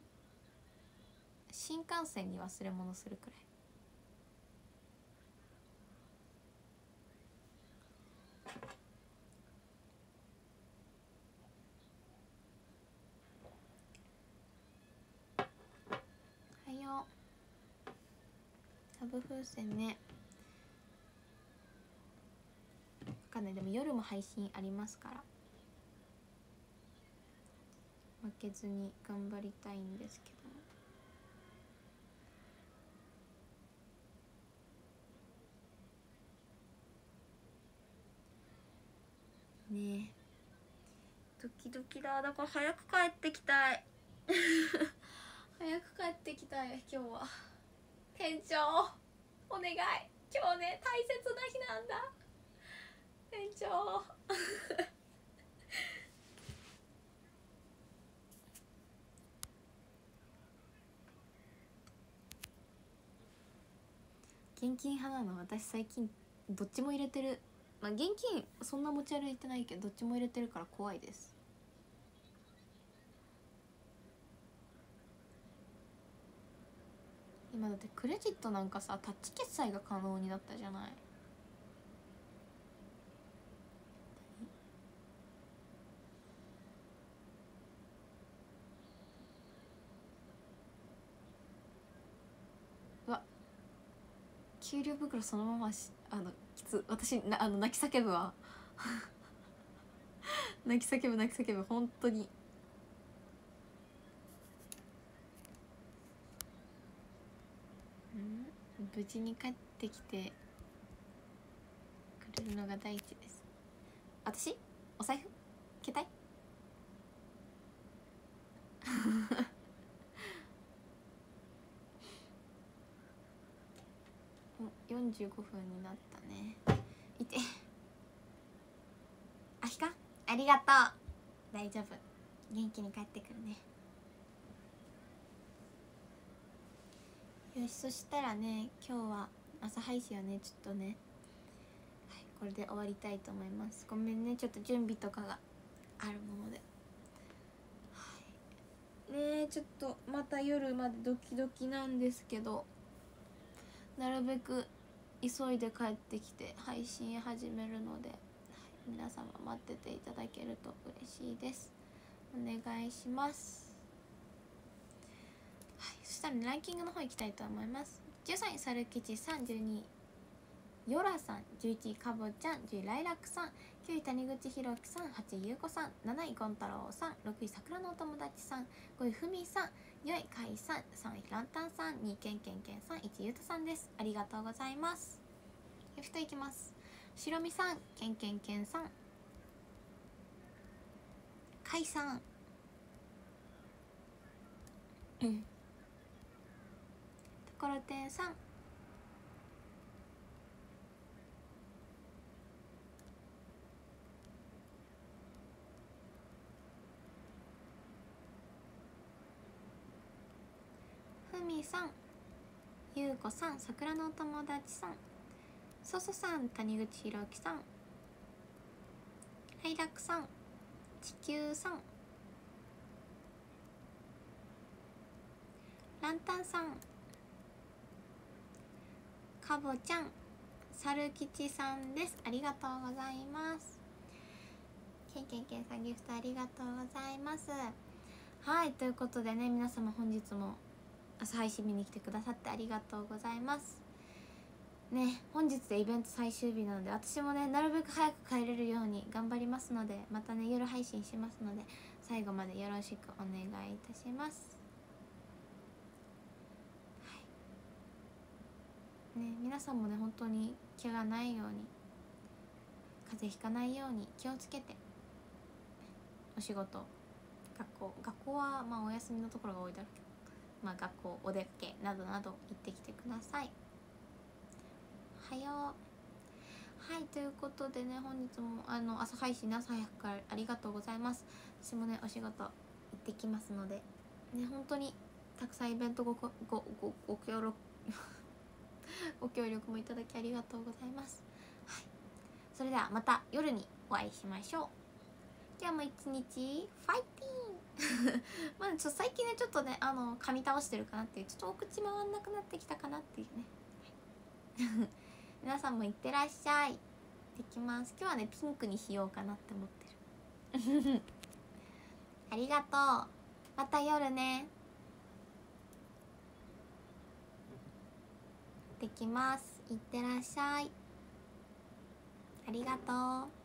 新幹線に忘れ物するくらい。サブ風船ね。わかんない。でも夜も配信ありますから負けずに頑張りたいんですけどね。ドキドキだ。だから早く帰ってきたい早く帰ってきたい今日は。店長お願い、今日ね大切な日なんだ店長現金派なの。私最近どっちも入れてる。まあ現金そんな持ち歩いてないけどどっちも入れてるから怖いです。今だってクレジットなんかさタッチ決済が可能になったじゃない。うわ、給料袋そのままきつ。私泣き叫ぶわ泣き叫ぶ泣き叫ぶ本当に。無事に帰ってきてくれるのが第一です。私お財布携帯45分になったね。いてあひかありがとう。大丈夫、元気に帰ってくるね。よし、そしたらね今日は朝配信はねちょっとね、はい、これで終わりたいと思います。ごめんね、ちょっと準備とかがあるもので、はい、ねちょっとまた夜までドキドキなんですけど、なるべく急いで帰ってきて配信始めるので、はい、皆様待ってていただけると嬉しいです。お願いします。はい、そしたら、ね、ランキングの方行きたいと思います。13位サルキチさん、12位ヨラさん、11位かぼちゃん、10位ライラックさん、9位谷口ひろきさん、8位ゆうこさん、7位ゴン太郎さん、6位桜のお友達さん、5位ふみさん、4位かいさん、3位ランタンさん、2位けんけんけんさん、1位ゆうたさんです。ありがとうございます。人いきます。しろみさん、けんけんけんさん、かいさん、ところてんさん、ふみさん、ゆうこさん、桜のお友達さん、そそさん、谷口ひろきさん、はいらくさん、地球さん、ランタンさん、かぼちゃん、さるきちさんです。ありがとうございます。けんけんけんさんギフトありがとうございます。はい、ということでね、皆様本日も朝配信見に来てくださってありがとうございますね。本日でイベント最終日なので、私もねなるべく早く帰れるように頑張りますので、またね夜配信しますので最後までよろしくお願いいたします。ね、皆さんもね本当に怪我ないように、風邪ひかないように気をつけて、お仕事、学校はまあお休みのところが多いだろうけど、まあ学校、お出かけなどなど行ってきてください。おはよう。はい、ということでね、本日も朝配信、朝早くからありがとうございます。私もねお仕事行ってきますのでね、本当にたくさんイベントご協力ご協力もいただきありがとうございます。はい、それではまた夜にお会いしましょう。今日も一日ファイティング。 まあちょっと最近ねちょっとね噛み倒してるかなっていう、ちょっとお口回んなくなってきたかなっていうね皆さんもいってらっしゃい。できます。今日はねピンクにしようかなって思ってるありがとう。また夜ね。できます。いってらっしゃい。ありがとう。